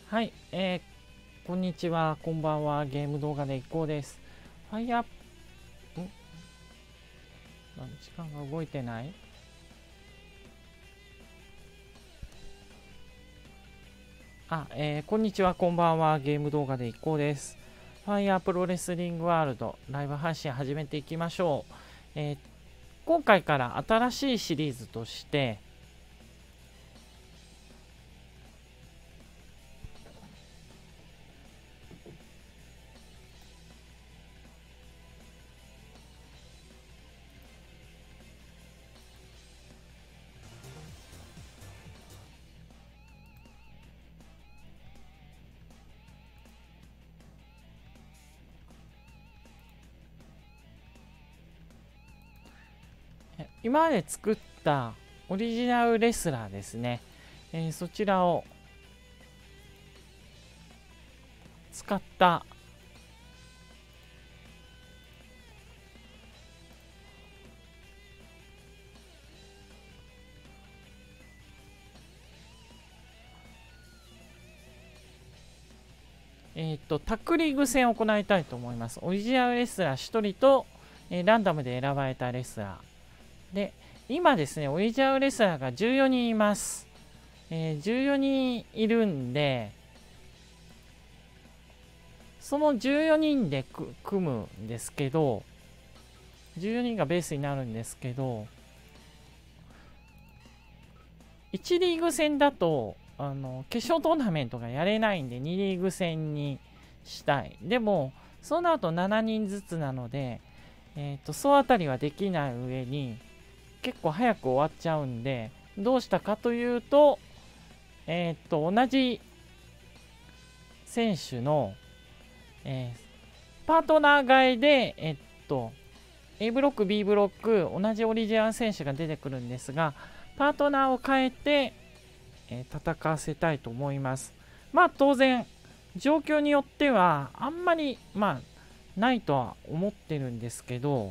はい、こんにちは、こんばんは。ゲーム動画で一行です。ファイヤー、時間が動いてない。こんにちは、こんばんは。ゲーム動画で一行です。ファイヤープロレスリングワールドライブ配信始めていきましょう。今回から新しいシリーズとして、今まで作ったオリジナルレスラーですね、そちらを使ったタックリーグ戦を行いたいと思います。オリジナルレスラー1人と、ランダムで選ばれたレスラー。で、今ですね、オリジナルレスラーが14人います。14人いるんで、その14人で組むんですけど、14人がベースになるんですけど、1リーグ戦だと、決勝トーナメントがやれないんで、2リーグ戦にしたい。でも、その後7人ずつなので、総当たりはできない上に、結構早く終わっちゃうんで、どうしたかというと、同じ選手の、パートナー替えで、A ブロック、B ブロック、同じオリジナル選手が出てくるんですが、パートナーを変えて、戦わせたいと思います。まあ当然、状況によっては、あんまり、ないとは思ってるんですけど、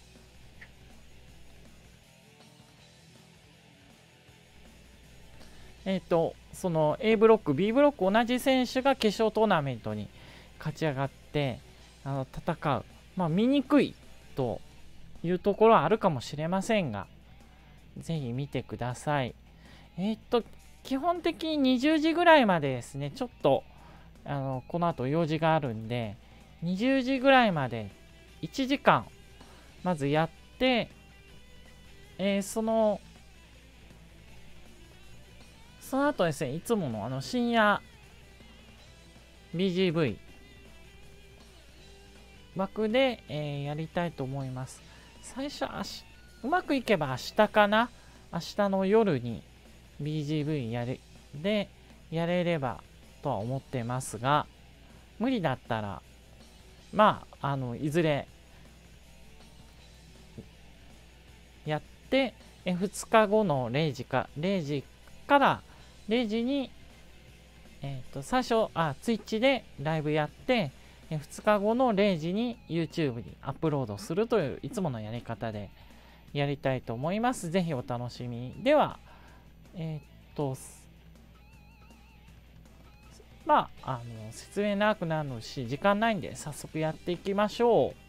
その A ブロック、B ブロック同じ選手が決勝トーナメントに勝ち上がって戦う。見にくいというところはあるかもしれませんが、ぜひ見てください。基本的に20時ぐらいまでですね、ちょっとこの後用事があるんで、20時ぐらいまで1時間まずやって、その後ですね、いつもの深夜 BGV 枠で、やりたいと思います。最初、うまくいけば明日かな、明日の夜に BGV やれればとは思ってますが、無理だったら、いずれやって、2日後の0時から0時に、最初、Twitch でライブやって、2日後の0時に YouTube にアップロードするといういつものやり方でやりたいと思います。ぜひお楽しみ。では、説明長くなるし、時間ないんで早速やっていきましょう。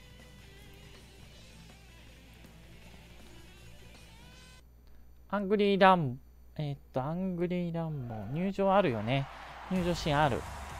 アングリーランボ入場あるよね。入場シーンある。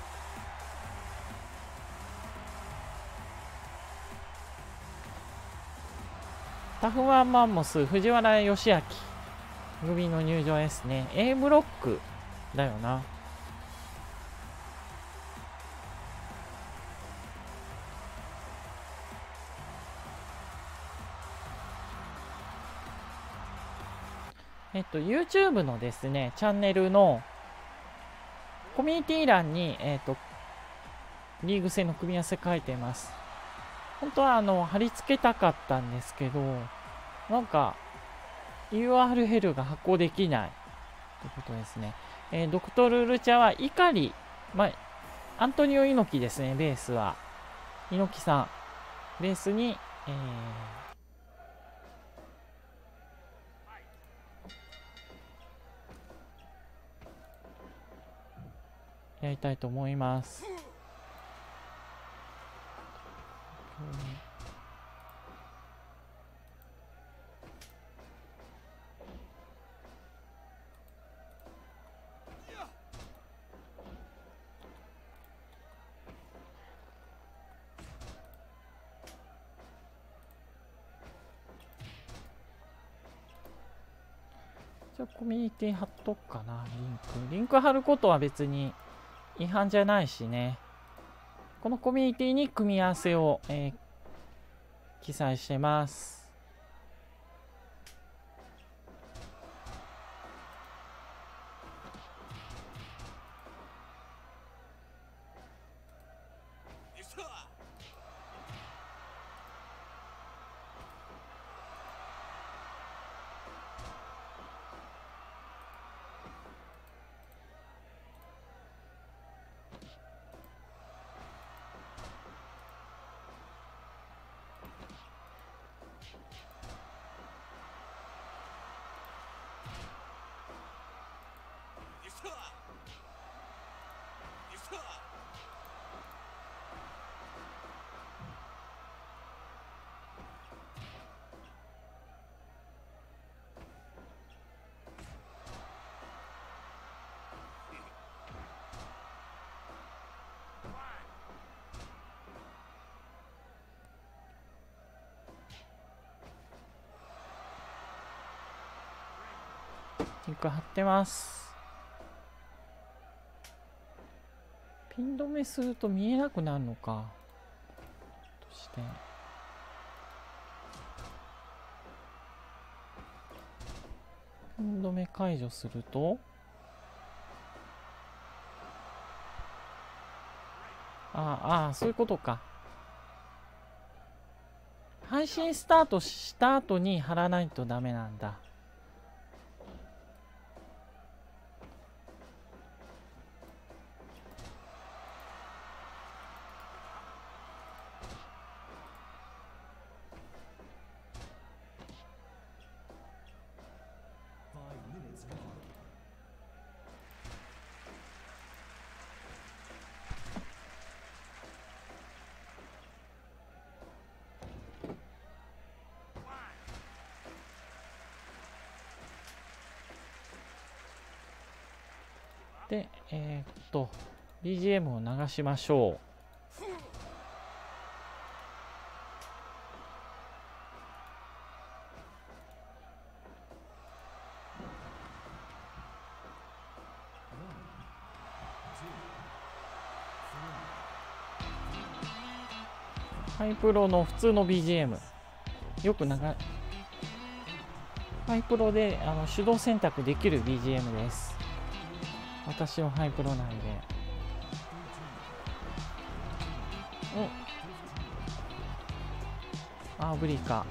タフワンマンモス藤原義明組の入場ですね。A ブロックだよな。YouTube のですね、チャンネルのコミュニティ欄に、リーグ戦の組み合わせ書いてます。本当は貼り付けたかったんですけど、なんか URL が発行できないということですね。ドクトルルチャは碇、アントニオ猪木ですね、ベースは。猪木さん、ベースに、 やりたいと思います。じゃあコミュニティ貼っとくかな。リンク貼ることは別に違反じゃないしね。このコミュニティに組み合わせを、記載してます。リンク貼ってます。ピン止めすると見えなくなるのか。としてピン止め解除すると、そういうことか。配信スタートした後に貼らないとダメなんだ。で、BGM を流しましょう。ハイプロの普通の BGM。よくハイプロで手動選択できる BGM です。私はハイプロなんで。ブリか。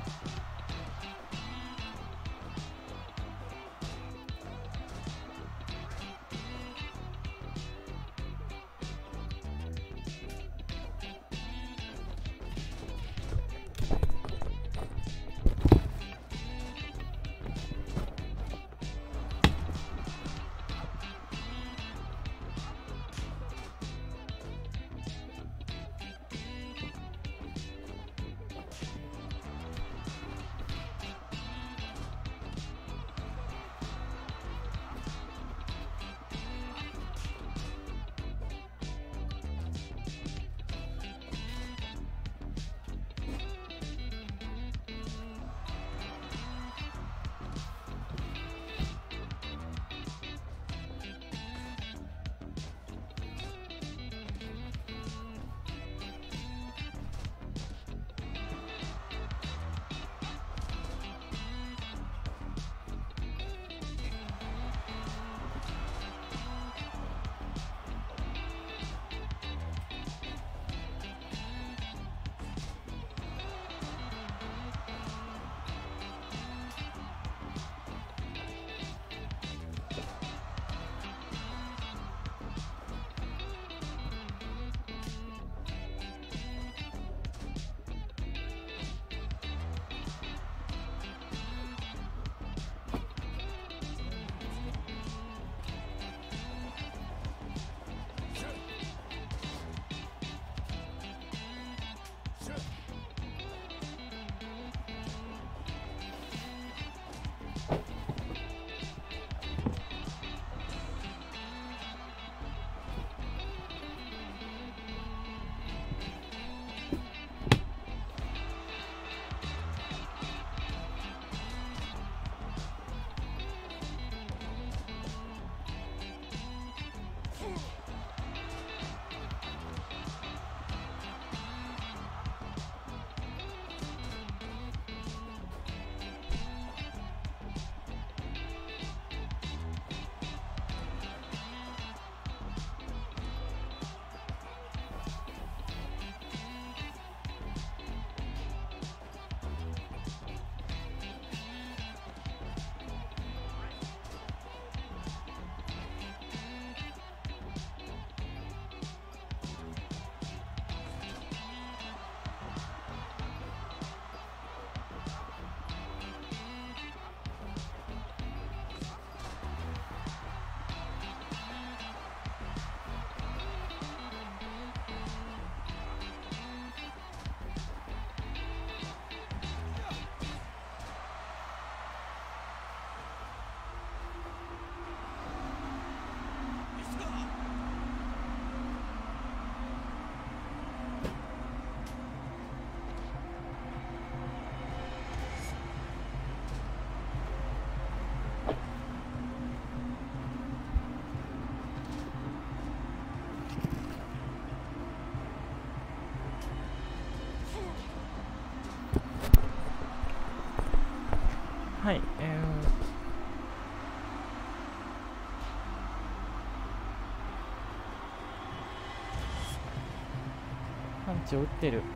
パンチを打ってる。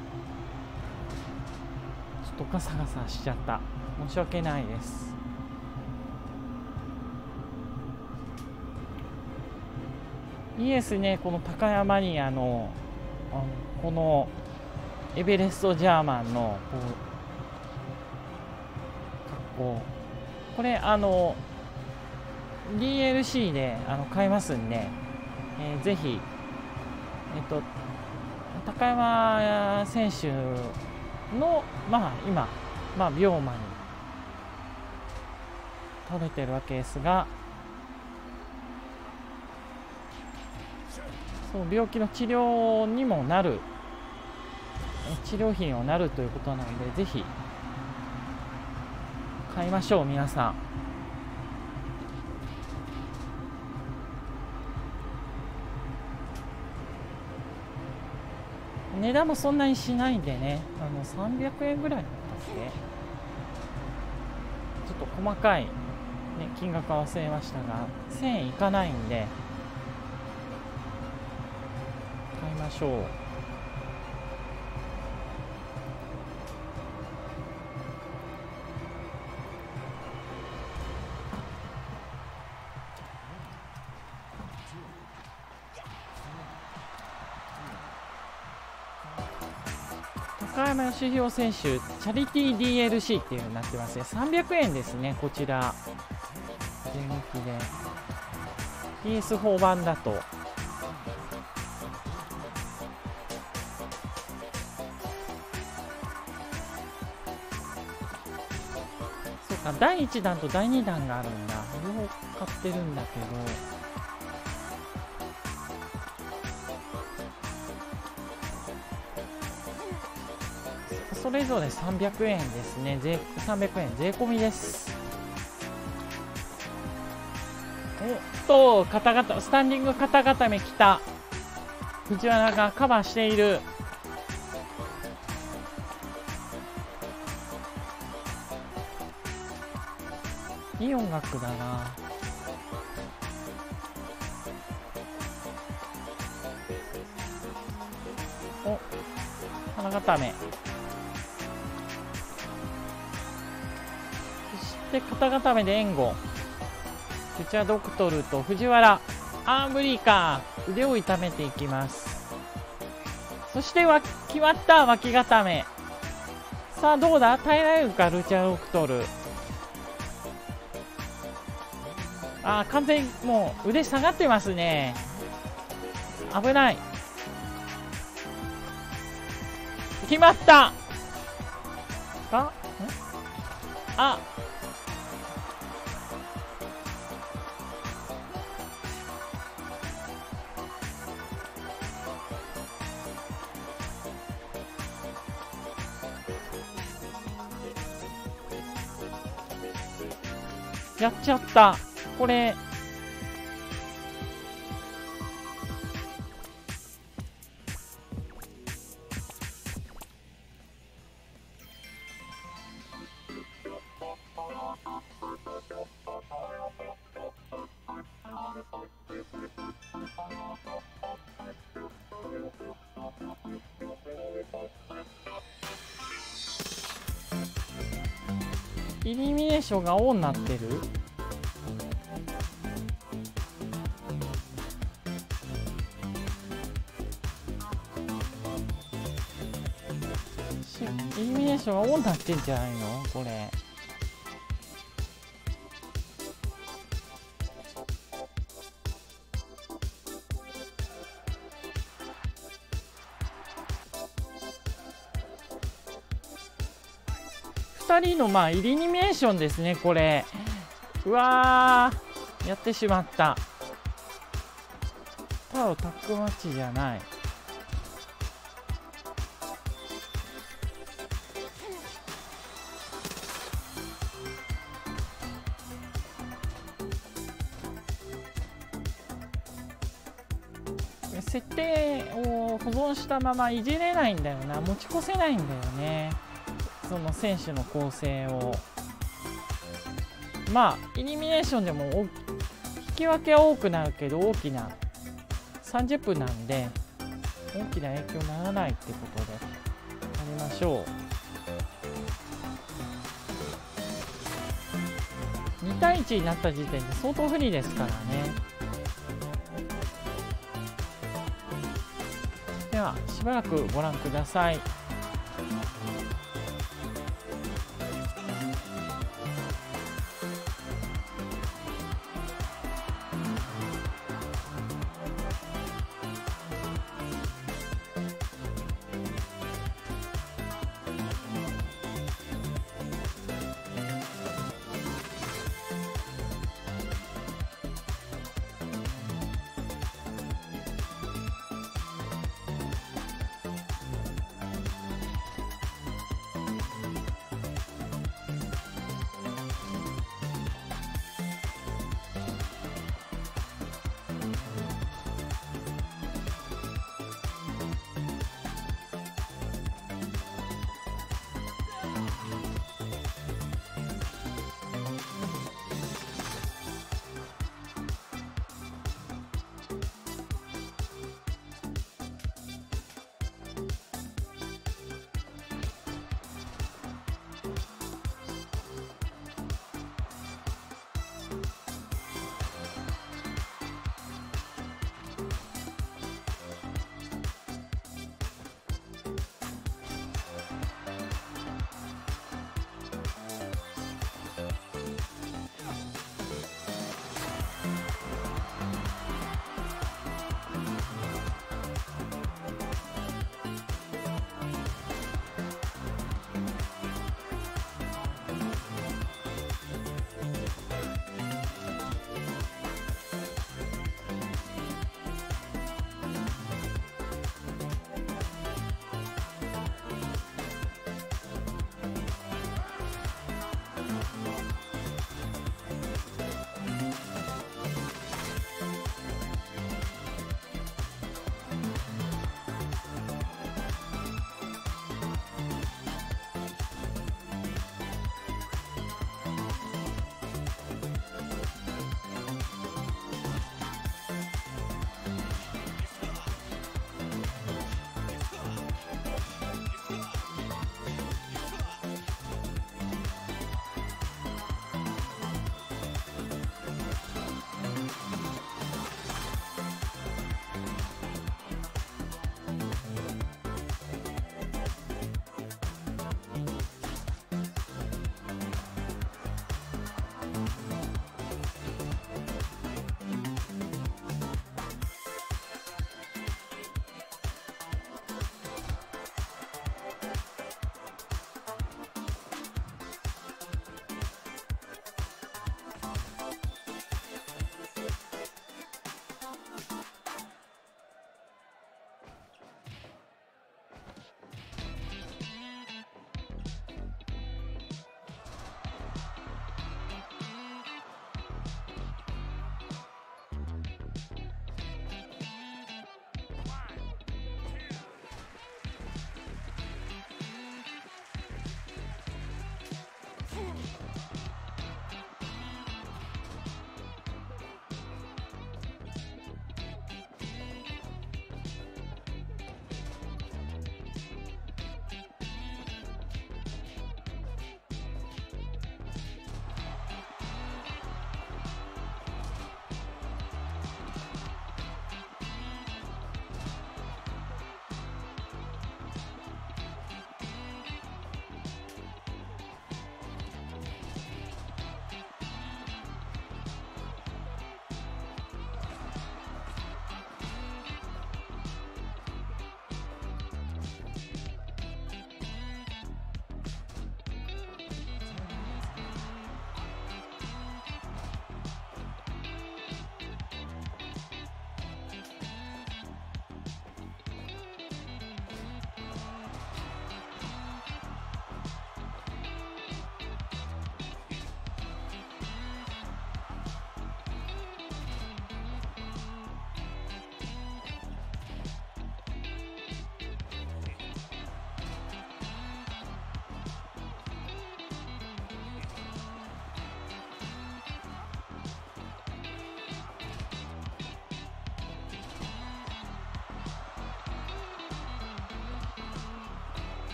ちょっとガサガサしちゃった。申し訳ないです。いいですね、この高山にこのエベレストジャーマンのこう格好、これDLC で買えますんで、ぜひ高山選手の今病魔に倒れてるわけですが、そう病気の治療にもなる、治療費にもなるということなので、ぜひ買いましょう皆さん。値段もそんなにしないんでね、300円ぐらいだったっけ、ちょっと細かい、ね、金額は忘れましたが、1000円いかないんで買いましょう。高山義弘選手、チャリティー DLC っていうのになってますね。300円ですね、こちら。税抜きで。PS4 版だと。そうか、第1弾と第2弾があるんだ。両方買ってるんだけど。それぞれ300円ですね。300円税込みです。スタンディング肩固めきた。藤原がカバーしている。いい音楽だな。肩固め。で肩固めで援護。ルチャドクトルと藤原アームリーカー、腕を痛めていきます。そして決まった、脇固め。さあどうだ、耐えられるかルチャドクトル。完全にもう腕下がってますね。危ない。決まった。やっちゃった。これイルミネーションがオンになってる。イルミネーションがオンになってんじゃないのこれ。2人のイルミネーションですねこれ。うわー、やってしまった。ただタッグマッチじゃない。設定を保存したままいじれないんだよな。持ち越せないんだよね、その選手の構成を。イルミネーションでも引き分けは多くなるけど、大きな30分なんで大きな影響にならないってことでやりましょう。2対1になった時点で相当不利ですからね。ではしばらくご覧ください。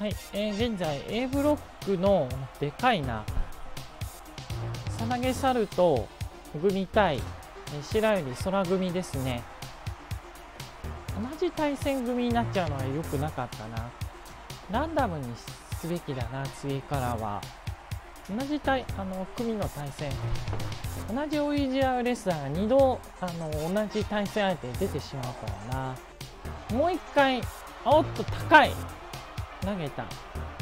はい、現在 A ブロックのでかいなさなげサルト組対白百合空組ですね。同じ対戦組になっちゃうのは良くなかったな。ランダムにすべきだな。次からは同じ組の対戦、同じオリジナルレスラーが2度同じ対戦相手に出てしまうからな。もう一回、おっと高い投げた。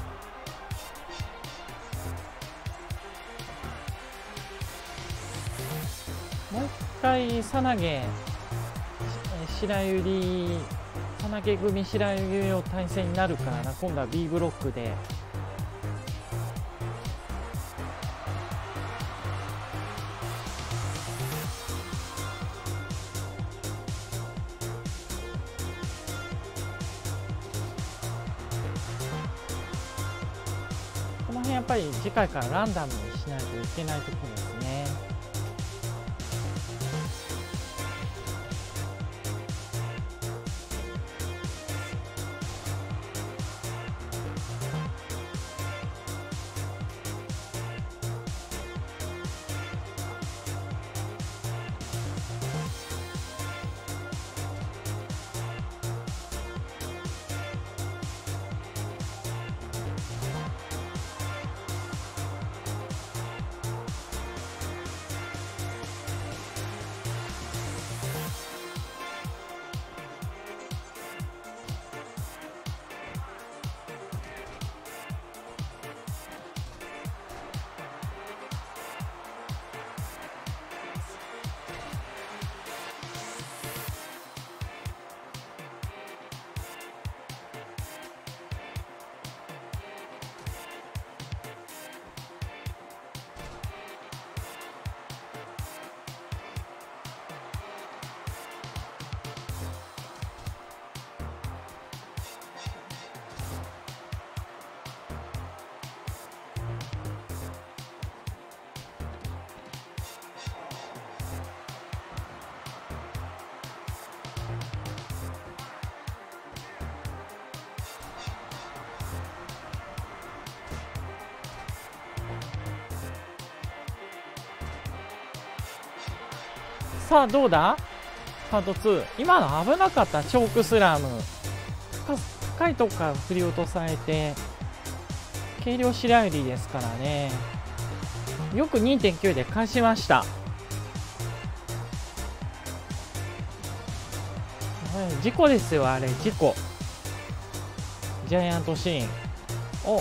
もう一回さなげ白百合さなげ組白百合の対戦になるからな。今度は B ブロックでこの辺やっぱり次回からランダムにしないといけないところですね。さあどうだパート2。今の危なかった。チョークスラム深いとこから振り落とされて軽量白百合ですからね。よく 2.9 で返しました。事故ですよ、あれ事故。ジャイアントシーンを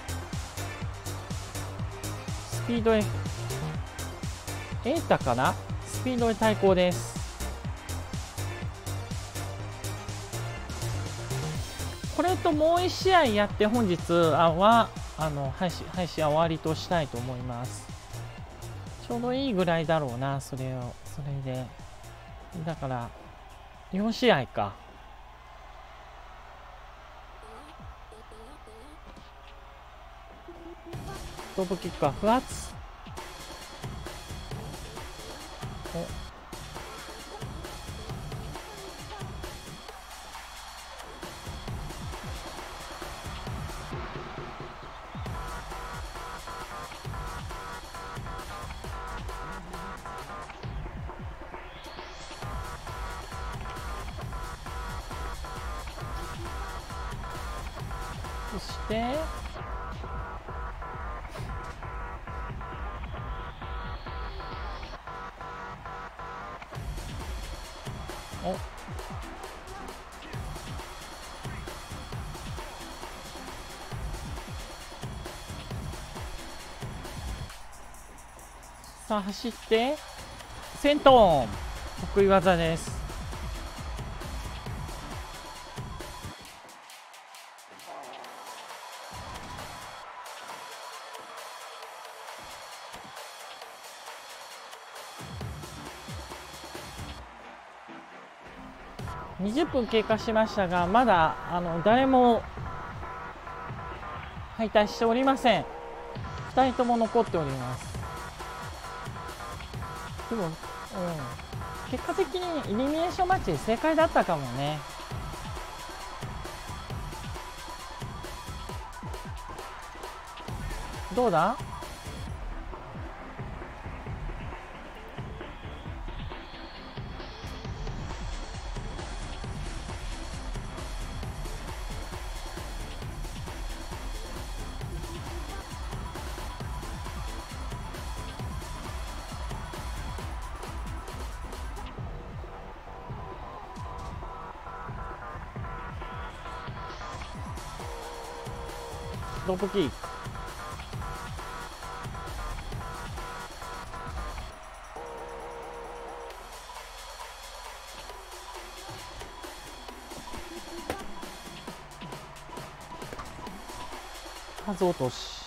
スピードへエータかな。スピードで対抗です。これともう1試合やって本日は配信は終わりとしたいと思います。ちょうどいいぐらいだろうな。それでだから4試合か。トップキックは不発。そしてさあ走ってセントーン得意技です。20分経過しましたが、まだ誰も敗退しておりません。2人とも残っております。でも、結果的にエリミネーションマッチ正解だったかもね。 どうだ。ドロップキック。数落とし。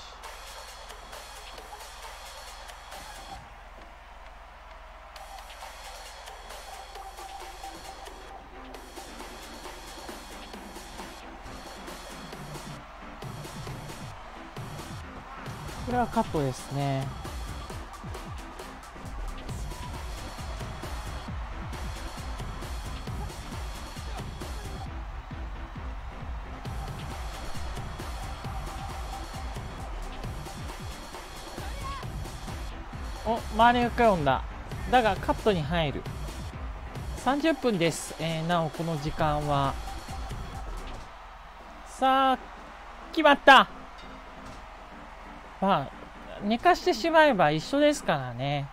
これはカットですね。お、周りが読んだ。だがカットに入る。30分です。なおこの時間は。さあ、決まった。まあ、寝かしてしまえば一緒ですからね。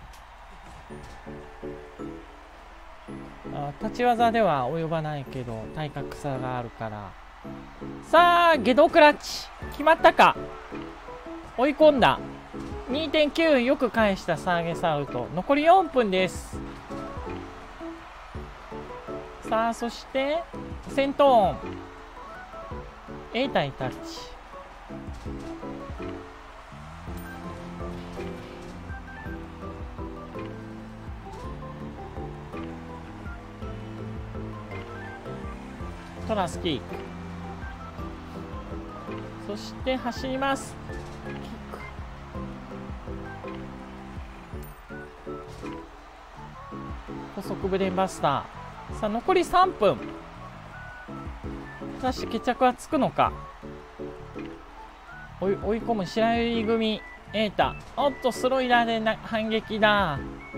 立ち技では及ばないけど体格差があるから。さあ、ゲドクラッチ決まったか。追い込んだ。 2.9 よく返したサーゲサウト。残り4分です。さあ、そしてセントーン A 対タッチ。トラスキー。そして走ります。高速ブレーンバスター。さあ、残り3分。果たして決着はつくのか。追い込む白百合組瑛太。おっと、スロイダーで反撃だ。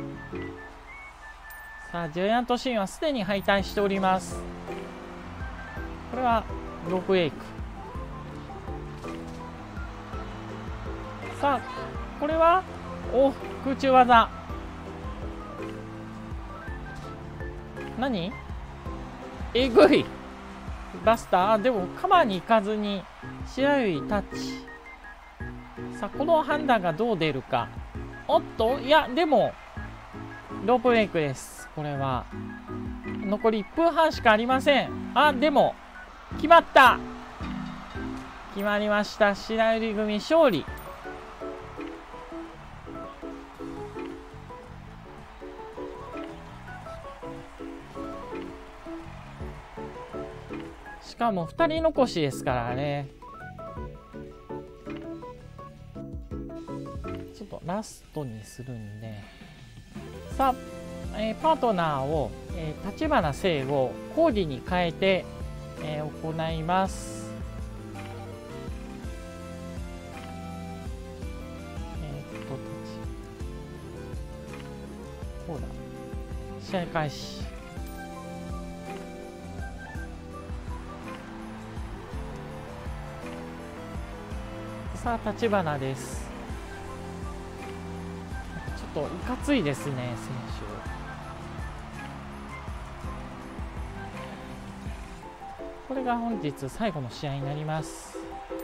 さあ、ジャイアントシーンはすでに敗退しております。これはロープウェイク。さあ、これは空中技。何えぐいバスター。でもカバーに行かずに白百合タッチ。さあ、この判断がどう出るか。おっと、いやでもロープウェイクです。これは残り1分半しかありません。でも決まった。決まりました。白百合組勝利。しかも2人残しですからね。ちょっとラストにするんで。さあ、パートナーを、立花聖をコーディに変えて、行います。こうだ。試合開始。さあ、立花です。ちょっといかついですね、選手。これが本日最後の試合になります。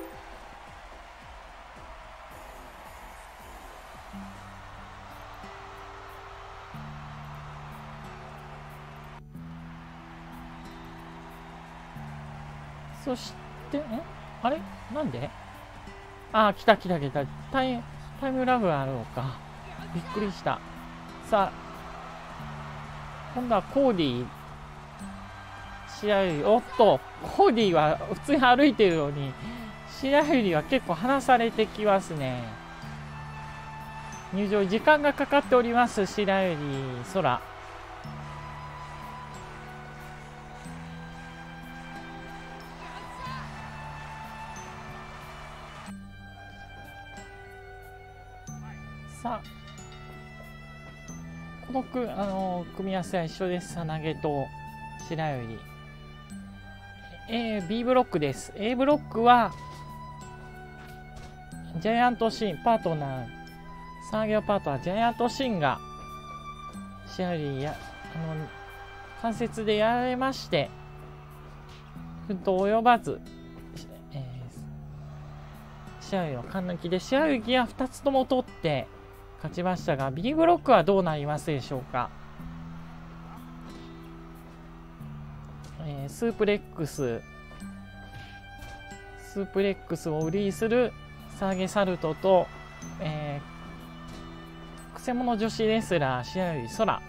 そしてあれなんで来た。タイムラグがあるのか。びっくりした。さあ、今度はコーディ白百合。おっと、コーディは普通に歩いてるのに白百合は結構離されてきますね。入場時間がかかっております。白百合空。 さあ、この組み合わせは一緒です。さなげと白百合。B ブロックです。A ブロックはジャイアントシンパートナー、さなげのパートナージャイアントシンが白百合や関節でやられまして、奮闘及ばず、白百合の勘抜きで白百合は2つとも取って勝ちましたが、 B ブロックはどうなりますでしょうか。スープレックスを売りするサーゲサルトと、くせ者女子レスラー白百合空。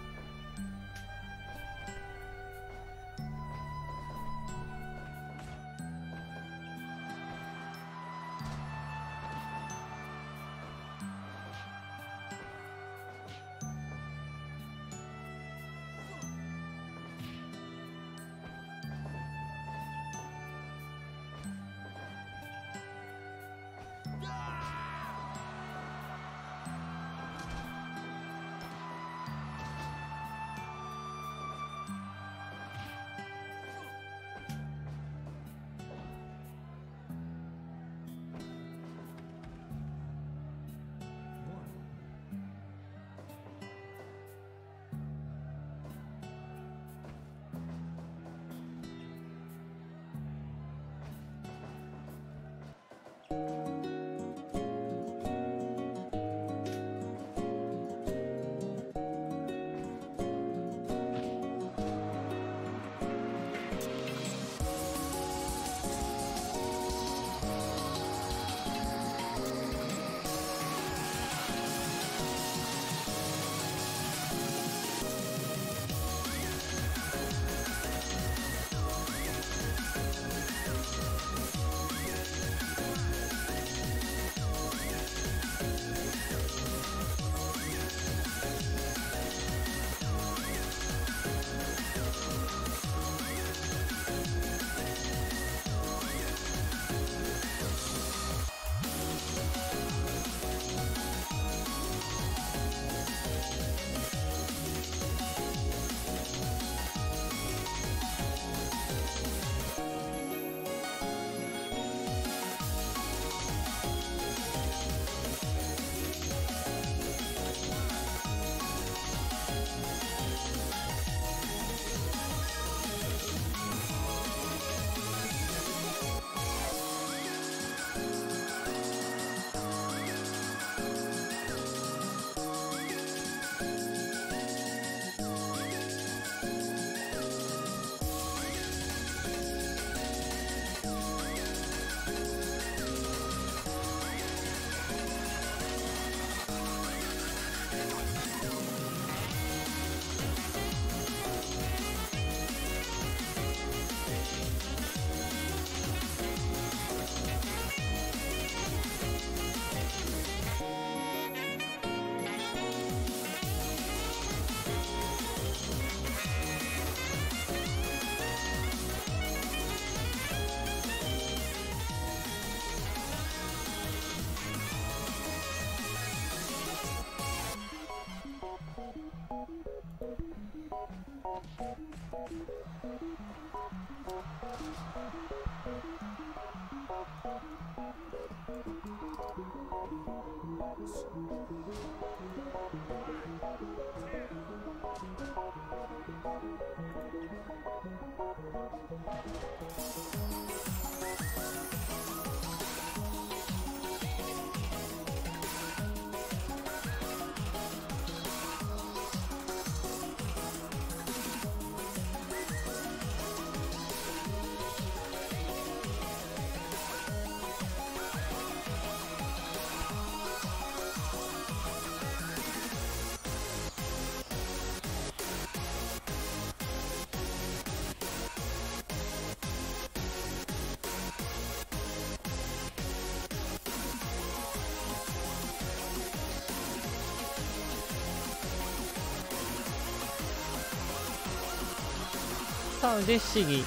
さあ腕ひしぎ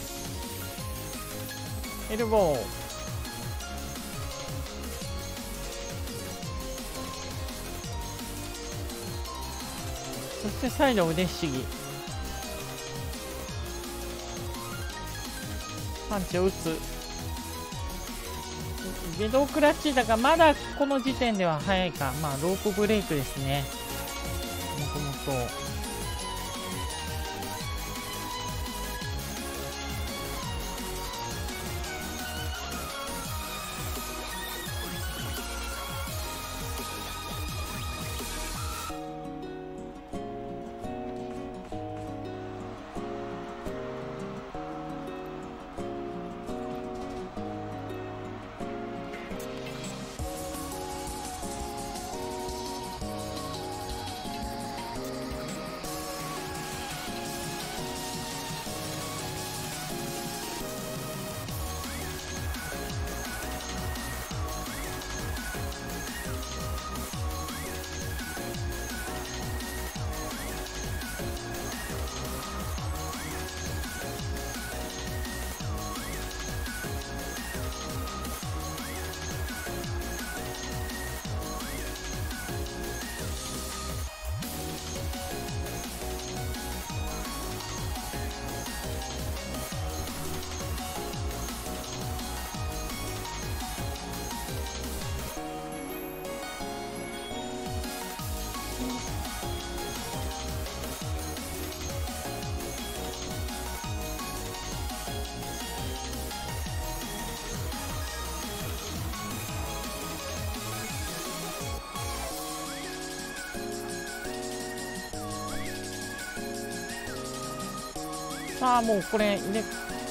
エルボーそして再度腕ひしぎ、パンチを打つ。ゲドクラッチだがまだこの時点では早いか。まあロープブレイクですね、もともと。さあもうこれね、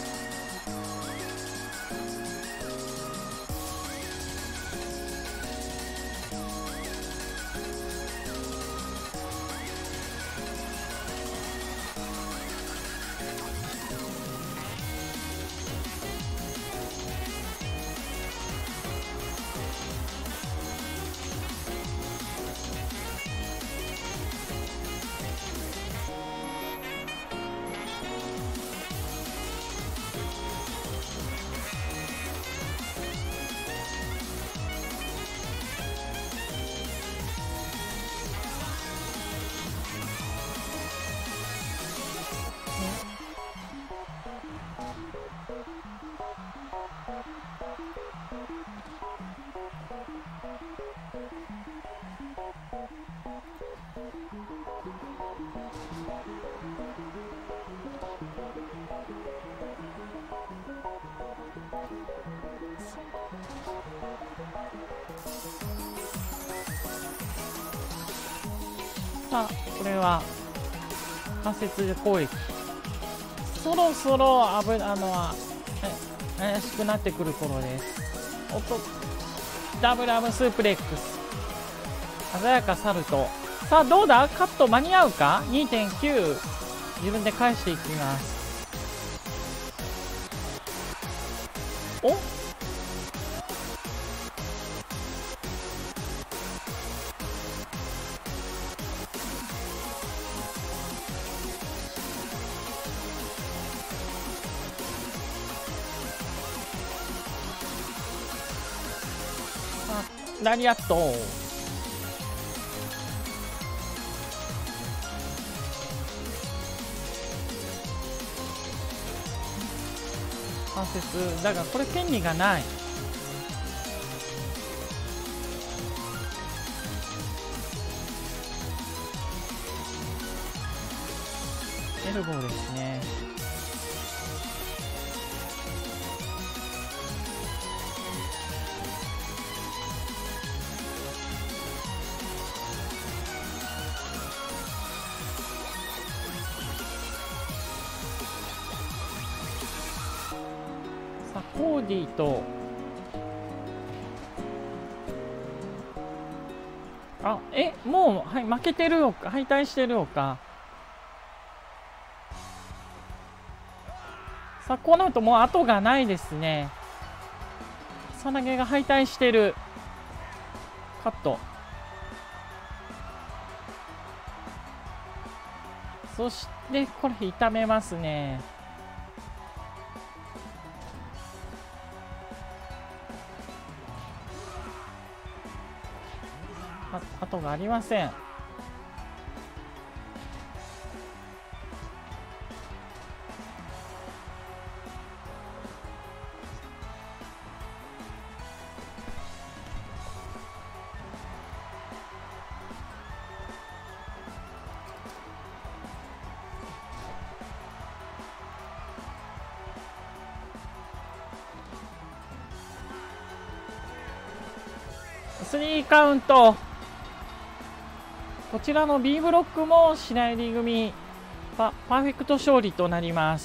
さあこれは関節攻撃、そろそろ怪しくなってくる頃です。おっと、ダブルアームスープレックス、鮮やかサルト。さあどうだ、カット間に合うか。 2.9 自分で返していきます。お、ラリアット。関節だがこれ権利がない。エルボーですね。コーディともう、はい、負けてるよか、敗退してるよか。さあこの後もう後がないですね。草薙が敗退してる。カット。そしてこれ痛めますね。後がありません。 3カウント。こちらの B ブロックも白百合組パーフェクト勝利となります。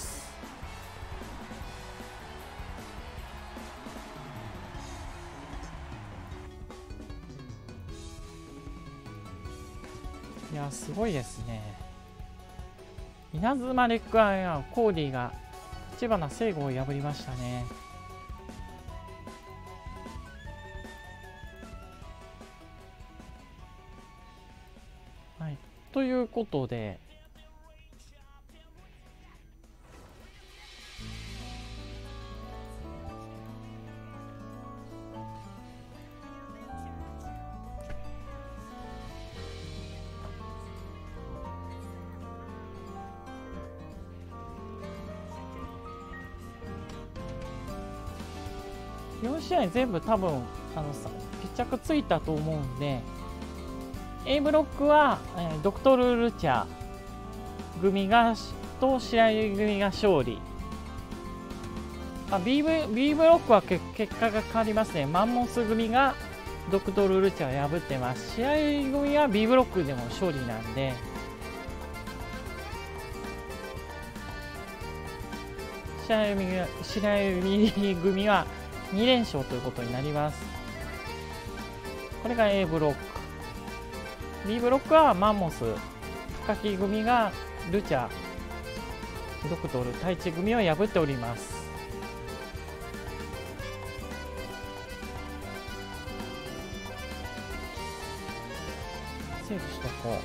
いや、すごいですね。稲妻レックアイアンコーディが立花聖吾を破りましたね。はい、ということで4試合全部多分決着ついたと思うんで、A ブロックは、ドクトル・ルチャ組がと白百合組が勝利。B ブロックは結果が変わりますね。マンモス組がドクトル・ルチャを破ってます。白百合組は B ブロックでも勝利なんで、白百合組は2連勝ということになります。これが A ブロック。B ブロックはマンモス高木組がルチャドクトル太一組を破っております。セーブしとこう。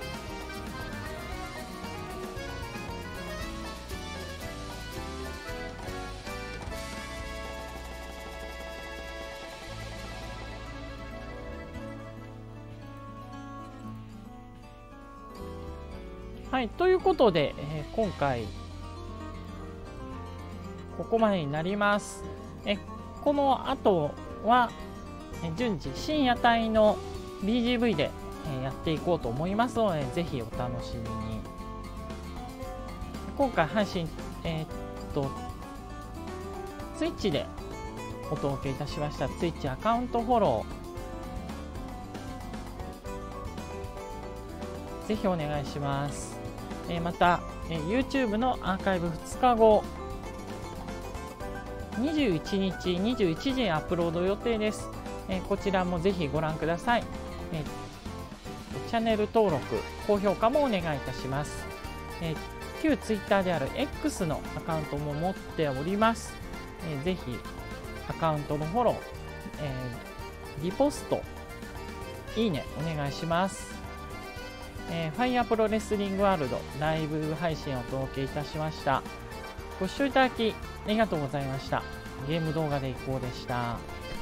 はい、ということで、今回ここまでになります。この後は順次深夜帯の BGV でやっていこうと思いますので、ぜひお楽しみに。今回配信ツイッチでお届けいたしました。ツイッチアカウントフォローぜひお願いします。また、YouTube のアーカイブ2日後21日21時にアップロード予定です。こちらもぜひご覧ください。チャンネル登録高評価もお願いいたします。旧 Twitter である X のアカウントも持っております。ぜひアカウントのフォロー、リポストいいねお願いします。ファイヤープロレスリングワールドライブ配信をお届けいたしました。ご視聴いただきありがとうございました。ゲーム動画でいこうでした。